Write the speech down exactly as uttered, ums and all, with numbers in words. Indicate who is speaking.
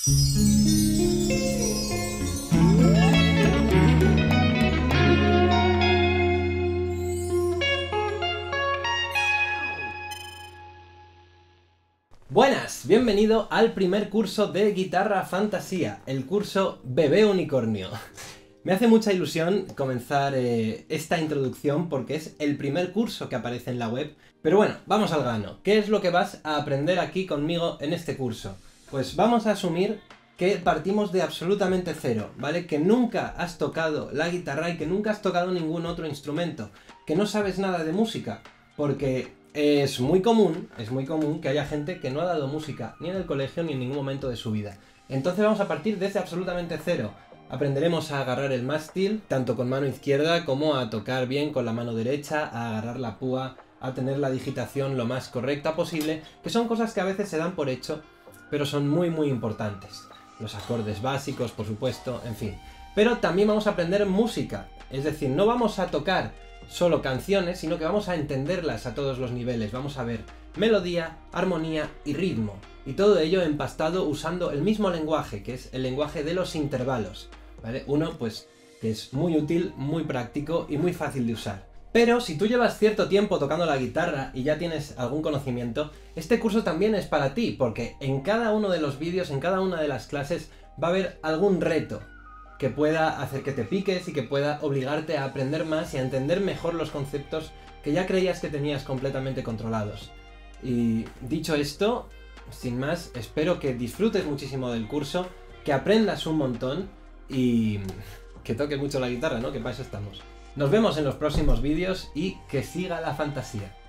Speaker 1: Buenas, bienvenido al primer curso de Guitarra Fantasía, el curso Bebé Unicornio. Me hace mucha ilusión comenzar eh, esta introducción porque es el primer curso que aparece en la web. Pero bueno, vamos al grano. ¿Qué es lo que vas a aprender aquí conmigo en este curso? Pues vamos a asumir que partimos de absolutamente cero, ¿vale? Que nunca has tocado la guitarra y que nunca has tocado ningún otro instrumento, que no sabes nada de música, porque es muy común, es muy común que haya gente que no ha dado música ni en el colegio ni en ningún momento de su vida. Entonces vamos a partir desde absolutamente cero. Aprenderemos a agarrar el mástil, tanto con mano izquierda como a tocar bien con la mano derecha, a agarrar la púa, a tener la digitación lo más correcta posible, que son cosas que a veces se dan por hecho, pero son muy muy importantes. Los acordes básicos, por supuesto, en fin. Pero también vamos a aprender música, es decir, no vamos a tocar solo canciones, sino que vamos a entenderlas a todos los niveles. Vamos a ver melodía, armonía y ritmo. Y todo ello empastado usando el mismo lenguaje, que es el lenguaje de los intervalos, ¿vale? Uno, pues, que es muy útil, muy práctico y muy fácil de usar. Pero si tú llevas cierto tiempo tocando la guitarra y ya tienes algún conocimiento, este curso también es para ti, porque en cada uno de los vídeos, en cada una de las clases, va a haber algún reto que pueda hacer que te piques y que pueda obligarte a aprender más y a entender mejor los conceptos que ya creías que tenías completamente controlados. Y dicho esto, sin más, espero que disfrutes muchísimo del curso, que aprendas un montón y que toques mucho la guitarra, ¿no? Que para eso estamos. Nos vemos en los próximos vídeos y que siga la fantasía.